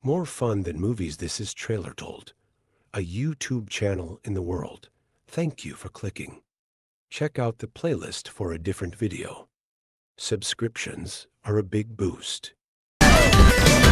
More fun than movies, this is Trailer Told, a YouTube channel in the world. Thank you for clicking. Check out the playlist for a different video. Subscriptions are a big boost.